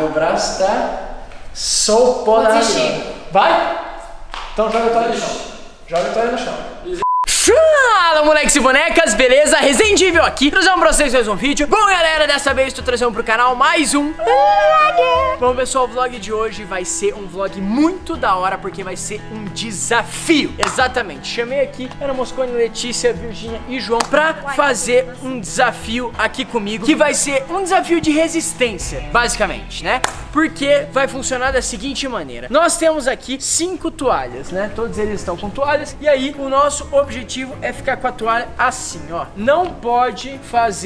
O braço tá só o pó da água. Vai? Então joga a toalha no chão. Joga a toalha no chão. Fala, moleques e bonecas, beleza? Resendível aqui, trazendo pra vocês mais um vídeo. Bom, galera, dessa vez tô trazendo pro canal mais um vlog. Bom, pessoal, o vlog de hoje vai ser um vlog muito da hora, porque vai ser um desafio. Exatamente, chamei aqui Ana Moscone, Letícia, Virgínia e João pra fazer um desafio aqui comigo, que vai ser um desafio de resistência, basicamente, né? Porque vai funcionar da seguinte maneira. Nós temos aqui 5 toalhas, né? Todos eles estão com toalhas. E aí, o nosso objetivo é ficar com a toalha assim, ó. Não pode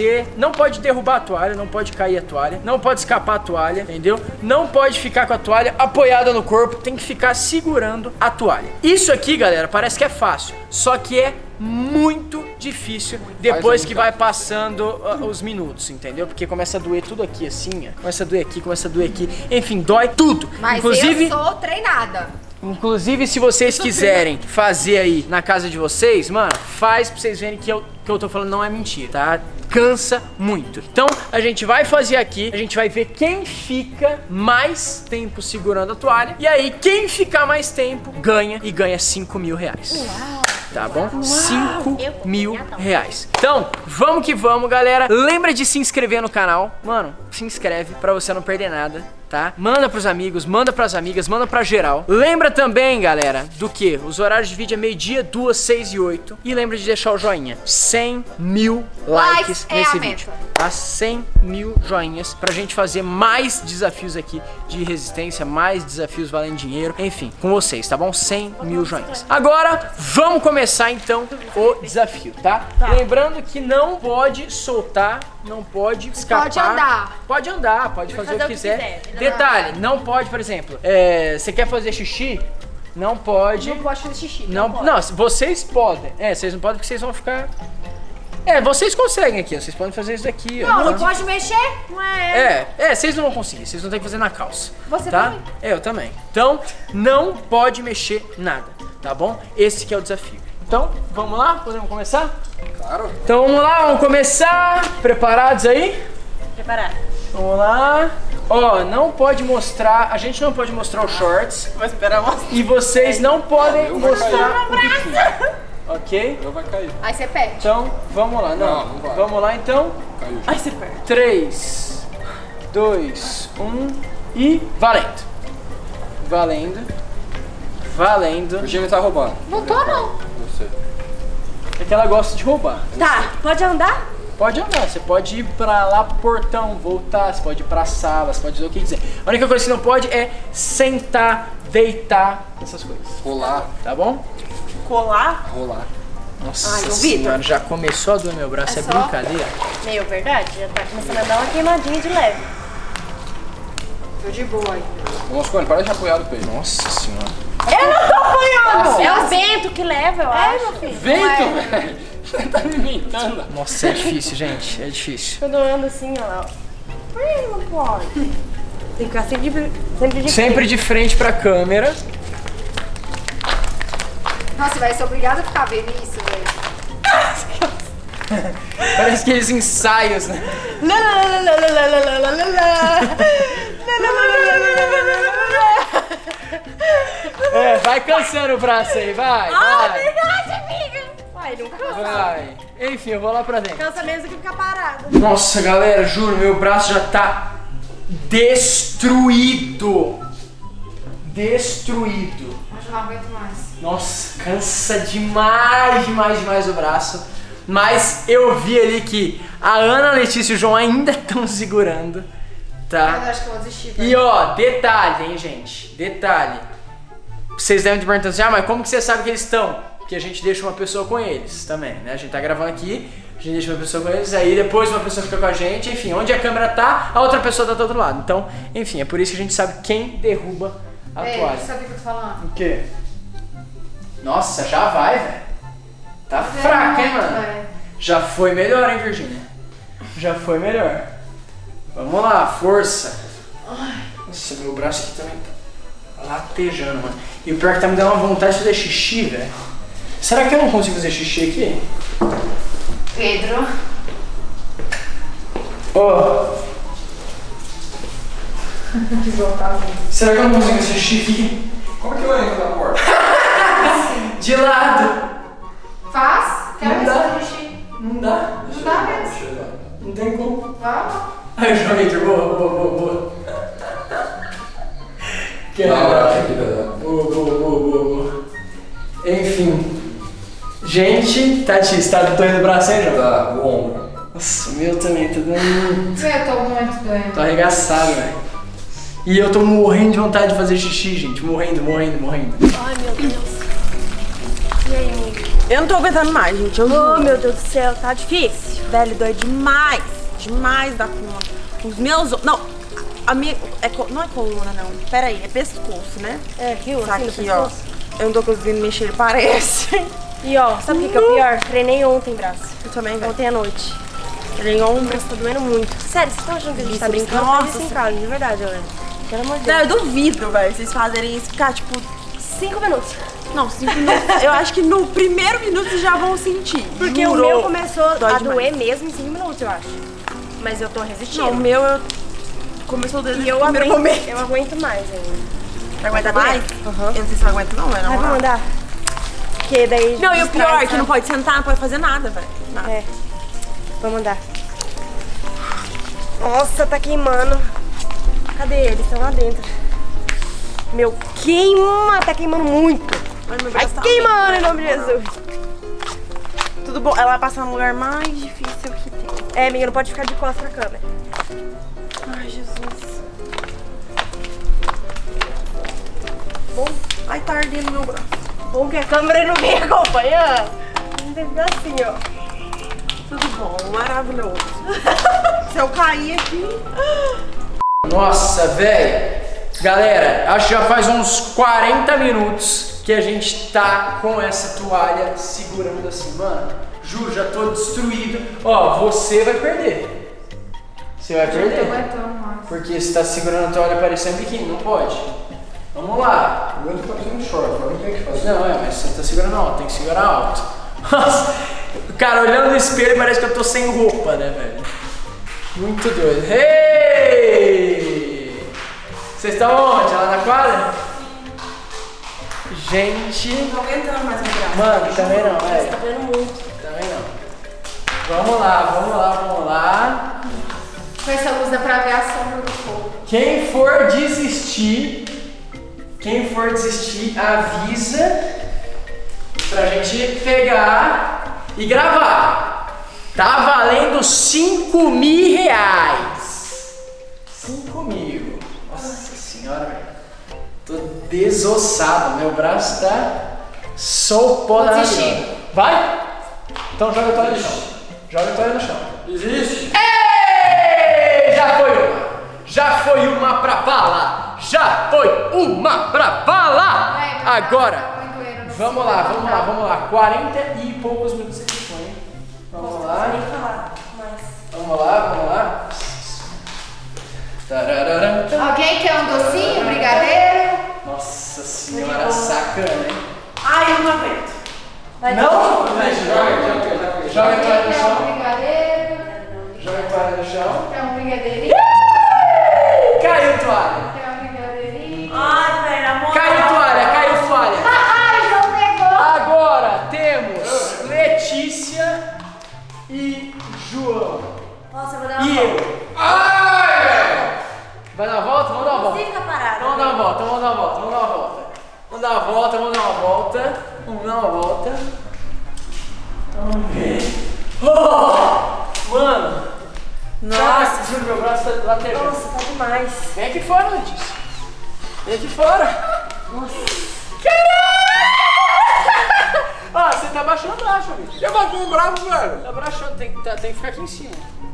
derrubar a toalha, não pode cair a toalha, não pode escapar a toalha, entendeu? Não pode ficar com a toalha apoiada no corpo, tem que ficar segurando a toalha. Isso aqui, galera, parece que é fácil, só que é muito difícil depois que vai passando os minutos, entendeu? Porque começa a doer tudo aqui assim, ó. Começa a doer aqui, começa a doer aqui. Enfim, dói tudo. Mas inclusive, eu sou treinada. Inclusive, se vocês quiserem fazer aí na casa de vocês, mano, faz pra vocês verem que eu tô falando não é mentira, tá? Cansa muito. Então, a gente vai fazer aqui, a gente vai ver quem fica mais tempo segurando a toalha. E aí, quem ficar mais tempo, ganha e ganha 5 mil reais. Uau. Tá bom? 5 mil reais. Então, vamos que vamos, galera. Lembra de se inscrever no canal. Mano, se inscreve pra você não perder nada, tá? Manda pros amigos, manda pras amigas, manda pra geral. Lembra também, galera, do que? Os horários de vídeo é meio-dia, 2, 6 e 8. E lembra de deixar o joinha. 100 mil likes nesse vídeo. Tá? 100 mil joinhas pra gente fazer mais desafios aqui de resistência, mais desafios valendo dinheiro. Enfim, com vocês, tá bom? 100 mil joinhas. Agora, vamos começar então o desafio, tá? Lembrando que não pode soltar, não pode escapar. Pode andar. Pode andar, pode fazer o que quiser. Detalhe, não pode, por exemplo, você quer fazer xixi? Não pode. Não pode fazer xixi. Não, vocês podem. Vocês não podem porque vocês vão ficar... vocês conseguem aqui, vocês podem fazer isso daqui. Não, não pode mexer? Não é? Vocês não vão conseguir, vocês vão ter que fazer na calça. Você tá? também? Eu também. Então, não pode mexer nada, tá bom? Esse que é o desafio. Então, vamos lá? Podemos começar? Claro. Então, vamos lá, vamos começar. Preparados aí? Preparado. Vamos lá. Ó, não pode mostrar, a gente não pode mostrar os shorts. Vou esperar mostrar. E vocês não podem mostrar o biquíni. Ok? Eu vai cair. Aí você perde. Então, vamos lá. Não vai. Vamos lá, então. Caiu. Aí você perde. 3, 2, 1 e valendo. Valendo. Valendo. Virgínia tá roubando. Não tô, não. Eu sei. É que ela gosta de roubar. Tá, pode andar? Pode andar, você pode ir pra lá pro portão, voltar, você pode ir pra sala, você pode fazer o que quiser. A única coisa que não pode é sentar, deitar, essas coisas. Rolar. Tá bom? Colar? Rolar. Nossa Ai, senhora, já começou a doer meu braço, é só? brincadeira. Meu, verdade? Já tá começando a dar uma queimadinha de leve. Tô de boa aí. Moscone, para de apoiar do peito. Nossa senhora. Eu não tô apanhando! É o vento que leva, eu acho. Meu filho. Vento, velho! Você tá me inventando. Nossa, é difícil, gente, é difícil. Quando eu ando assim, ó lá. Por que não pode? Tem que ficar Sempre de frente pra câmera. Nossa, vai ser obrigada a ficar vendo isso, velho. Parece aqueles ensaios, né? Vai cansando o braço aí, vai. Verdade, amiga. Vai, não cansa. Vai. Enfim, eu vou lá pra dentro. Cansa mesmo do que ficar parado. Nossa, galera, juro, meu braço já tá destruído. Destruído. Eu não aguento mais. Nossa, cansa demais, demais, demais o braço. Mas eu vi ali que a Ana, a Letícia e o João ainda estão segurando, tá? Eu acho que eu vou desistir. E ó, detalhe, hein, gente? Detalhe. Vocês devem estar perguntando assim, mas como que você sabe que eles estão? Porque a gente deixa uma pessoa com eles também, né? A gente tá gravando aqui, a gente deixa uma pessoa com eles, aí depois uma pessoa fica com a gente, enfim, onde a câmera tá, a outra pessoa tá do outro lado. Então, enfim, é por isso que a gente sabe quem derruba a toalha. Sabe o que eu tô falando? O quê? Nossa, já vai, velho. Tá fraca, hein, mano? Já foi melhor, hein, Virgínia? Já foi melhor. Vamos lá, força. Nossa, meu braço aqui também tá latejando, mano. E o pior é que tá me dando uma vontade de fazer xixi, velho. Será que eu não consigo fazer xixi aqui? Pedro. Ô. Será que eu não consigo assistir aqui? Como é que eu entro na porta? De lado. Faz? Quero Não ver dá. se vai xixi. Não dá. Não dá mesmo. Não tem como. Vai. Aí eu joguei de boa. Que Não, legal. eu acho que dá. Boa. Enfim. Gente, Tati, você tá doendo o braço aí, João? Tá, o ombro. Nossa, o meu também tá dando. Eu tô muito doendo. Tô arregaçado, velho. E eu tô morrendo de vontade de fazer xixi, gente. Morrendo. Ai, meu Deus. E aí, amiga? Eu não tô aguentando mais, gente. Oh, meu Deus do céu, tá difícil. Velho, dói demais. Demais da conta. Os meus... Não, a minha... não é coluna, não. Pera aí, é pescoço, né? É, aqui, Tá assim, no aqui, ó. pescoço. Eu não tô conseguindo mexer, parece. E ó, sabe o que é o pior? Treinei ontem, braço. Eu também, velho. Ontem à noite. Treinei O ombro. braço tá doendo muito. Sério, vocês estão achando que a gente tá Bíceps, brincando? nossa, Faz isso em casa, de verdade, galera. Pelo amor de Não, Deus. eu duvido, velho, vocês fazerem isso. Ficar, tipo... 5 minutos. Não, 5 minutos. Eu acho que no primeiro minuto vocês já vão sentir. Porque Juro. o meu começou Dói a demais. doer mesmo em 5 minutos, eu acho. Mas eu tô resistindo. Não, o meu eu... Começou desde E eu o primeiro aguento, momento. eu aguento mais ainda. Aguenta Tá mais? doendo? Aham. Eu não sei se eu aguento não, velho. na Ai, moral. vamos andar? Porque daí... Não, e o distrai, pior é que sabe? não pode sentar, não pode fazer nada, velho. Nada. É. Vamos andar. Nossa, tá queimando. Cadê eles? Estão lá dentro. Meu, queima! Tá queimando muito. Mas meu Vai braço tá queimando em bem, nome de Jesus. Tudo bom. Ela vai passar no lugar mais difícil que tem. É, amiga, não pode ficar de costas na câmera. Ai, Jesus. Bom, Ai, tá ardendo meu braço. bom que a câmera não vem acompanhando. Não tem que ficar assim, ó. Tudo bom, maravilhoso. Se eu cair aqui... Nossa, velho. Galera, acho que já faz uns 40 minutos que a gente tá com essa toalha segurando assim, mano. Juro, já tô destruído. Ó, você vai perder. Você vai perder. Porque você tá segurando a toalha parecendo biquíni, não pode. Vamos lá. O meu tá parecendo short, mas não tem o que fazer. Não, mas você tá segurando alto, tem que segurar alto. Nossa, cara, olhando no espelho parece que eu tô sem roupa, né, velho? Muito doido. Hey! Vocês estão onde? Lá na quadra? Gente... Não tô aguentando mais meu braço. Mano, também não, Tá é. doendo muito. Também não. Vamos lá. Com essa luz dá pra ver a sombra do fogo. Quem for desistir, avisa pra gente pegar e gravar. Tá valendo 5 mil reais. 5 mil. Nossa senhora, velho. Tô desossado. Meu braço tá só o pó da desistir. água. Vai? Então joga a toalha no chão. Joga a toalha no chão. Existe? Ei! Já foi uma pra bala. Agora, vamos lá. 40 e poucos minutos de edição, hein? Vamos lá. Vamos lá. Tararara. Alguém quer um docinho, brigadeiro? Nossa senhora, sacana, hein? Ai, eu não aguento. Não? Joga a toalha no Quer um chão. brigadeiro? Joga a toalha no chão. Quer um brigadeirinho? Caiu a toalha. Quer um brigadeirinho? Ai, velho, amor. Caiu a toalha. Ai, não pegou! Agora temos Letícia e João. Nossa, eu vou dar uma E volta. eu. Vai dar a volta? Vamos dar uma volta. Fica parado. Vamos dar uma volta. Vamos dar uma volta. Vamos ver. Oh! Mano. Nossa. Juro, meu braço tá lateral. Nossa, tá demais. Vem aqui fora, Letícia. Vem aqui fora. Nossa. Ah, você tá baixando o braço, amigo. Eu bato um bravo, velho. Tá baixando, tem que ficar aqui em cima.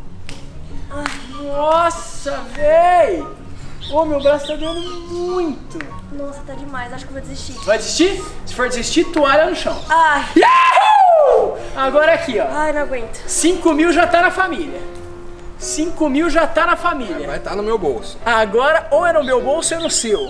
Nossa, véi! Ô, meu braço tá doendo muito. Nossa, tá demais. Acho que eu vou desistir. Vai desistir? Se for desistir, toalha no chão. Ai. Yahoo! Agora aqui, ó. Ai, não aguento. 5 mil já tá na família. Vai estar no meu bolso. Agora, ou é no meu bolso ou é no seu.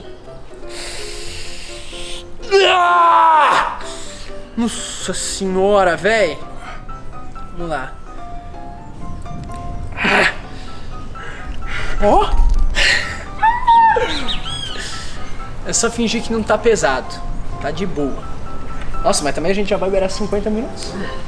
Ah! Nossa senhora, véi. Vamos lá. Ó. É só fingir que não tá pesado. Tá de boa. Nossa, mas também a gente já vai virar 50 minutos.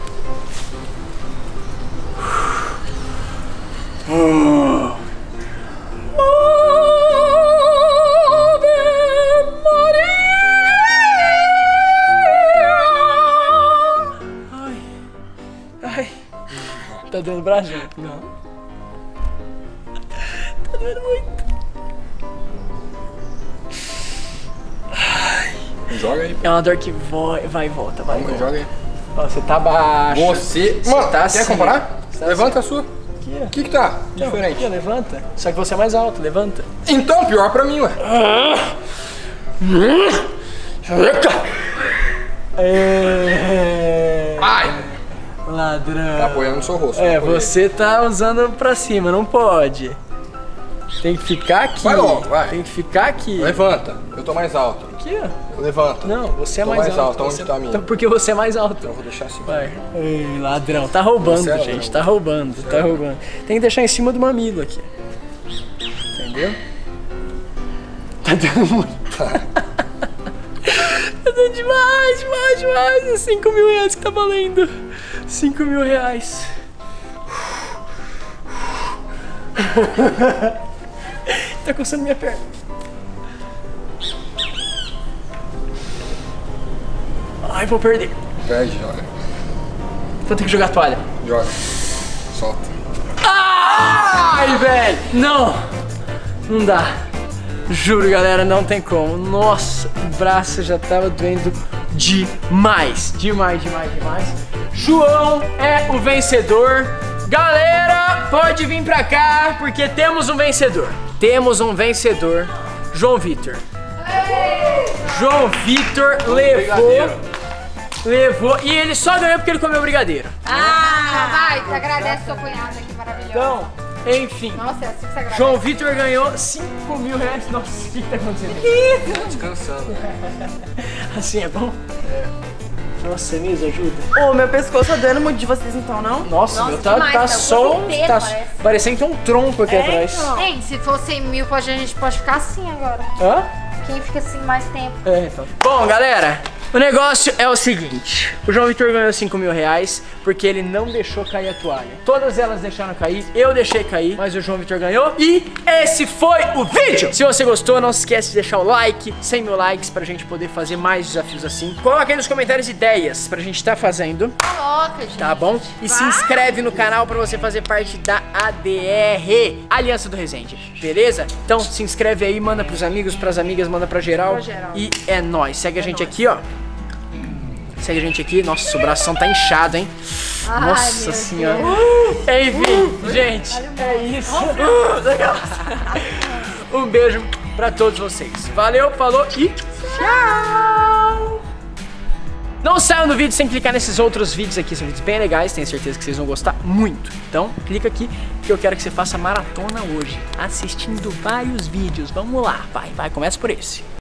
Ai. Tá doendo o braço? Não. Tá doendo muito. Joga aí. É uma dor que vai e volta, vai e volta. Joga aí. Ó, você tá baixo. Você mano, tá quer assim. comparar? Tá Levanta a sua. Aqui, O que tá diferente? Aqui, levanta. Só que você é mais alto, levanta. Então, pior pra mim, ué. Ai! Ladrão. Tá apoiando no seu rosto. É, você tá usando pra cima, não pode. Tem que ficar aqui. Vai logo, vai. Tem que ficar aqui. Levanta. Eu tô mais alto. Aqui, ó. Levanta. Não, você é Tô mais mais alto. alto, onde Você- tá a minha? Então, porque você é mais alto. Eu vou deixar assim. Vai. Ei, ladrão. Tá roubando, Você é gente. ladrão. Tá roubando, tá roubando. Tem que deixar em cima do mamilo aqui. Entendeu? Tá dando muito. Tá dando demais, demais, demais. É 5 mil reais que tá valendo. 5 mil reais. Tá coçando minha perna. Ai, vou perder. Perde, joga. Vou ter que jogar a toalha. Joga. Solta. Ai, velho! Não! Não dá. Juro, galera, não tem como. Nossa, o braço já tava doendo demais. Demais, demais, demais. João é o vencedor. Galera, pode vir pra cá, porque temos um vencedor. Temos um vencedor. João Vitor. João Vitor levou. E ele só ganhou porque ele comeu brigadeiro. Vai, te agradece sua cunhada, que maravilhosa. Então, enfim. Nossa, é assim que você agradece. João Vitor ganhou 5 mil reais. Nossa, o que tá acontecendo? Tá descansando. Assim é bom? É. Nossa, me ajuda. Ô, meu pescoço tá doendo muito de vocês então, não? Nossa, meu, tá, demais, tá tá só. o corpo inteiro, Tá, parece. parecendo que tem um tronco aqui atrás. então. Hein, se fosse 100 mil, a gente pode ficar assim agora. Hã? Quem fica assim mais tempo? É, então. Bom, galera, o negócio é o seguinte. O João Vitor ganhou 5 mil reais porque ele não deixou cair a toalha. Todas elas deixaram cair, eu deixei cair, mas o João Vitor ganhou. E esse foi o vídeo. Se você gostou, não se esquece de deixar o like, 100 mil likes pra gente poder fazer mais desafios assim. Coloca aí nos comentários ideias pra gente tá fazendo, Coloca, gente. tá bom? E se inscreve no canal pra você fazer parte da ADR, Aliança do Resende, beleza? Então se inscreve aí, manda pros amigos, pras amigas, manda pra geral. Pra geral. E é nóis. Segue a gente aqui, ó. Segue a gente aqui. Nossa, o bração tá inchado, hein? Ai, Nossa meu senhora. Enfim, gente, é isso. Um beijo pra todos vocês. Valeu, falou e tchau! Não saiam do vídeo sem clicar nesses outros vídeos aqui, são vídeos bem legais, tenho certeza que vocês vão gostar muito. Então, clica aqui que eu quero que você faça maratona hoje, assistindo vários vídeos. Vamos lá, vai, começa por esse.